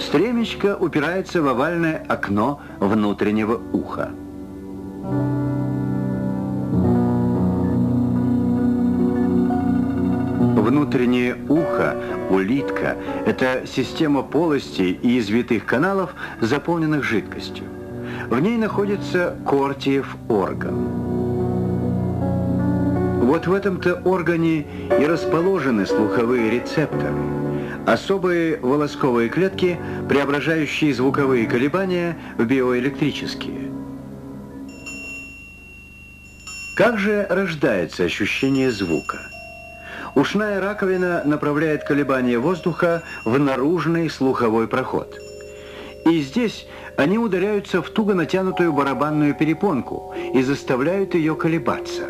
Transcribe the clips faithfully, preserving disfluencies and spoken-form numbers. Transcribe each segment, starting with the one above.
Стремечко упирается в овальное окно внутреннего уха. Внутреннее ухо, улитка, это система полостей и извитых каналов, заполненных жидкостью. В ней находится Кортиев орган. Вот в этом-то органе и расположены слуховые рецепторы, особые волосковые клетки, преображающие звуковые колебания в биоэлектрические. Как же рождается ощущение звука? Ушная раковина направляет колебания воздуха в наружный слуховой проход. И здесь они ударяются в туго натянутую барабанную перепонку и заставляют ее колебаться.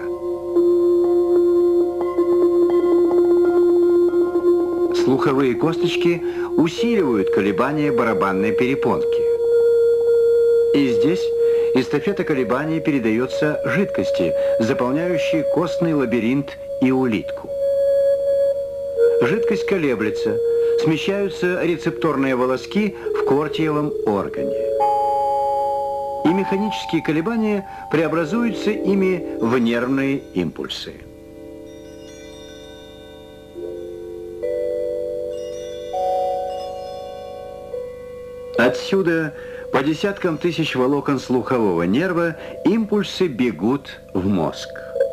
Слуховые косточки усиливают колебания барабанной перепонки. И здесь эстафета колебаний передается жидкости, заполняющей костный лабиринт и улитку. Жидкость колеблется, смещаются рецепторные волоски в Кортиевом органе. И механические колебания преобразуются ими в нервные импульсы. Отсюда по десяткам тысяч волокон слухового нерва импульсы бегут в мозг.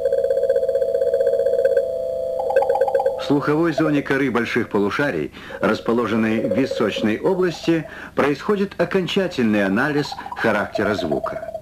В слуховой зоне коры больших полушарий, расположенной в височной области, происходит окончательный анализ характера звука.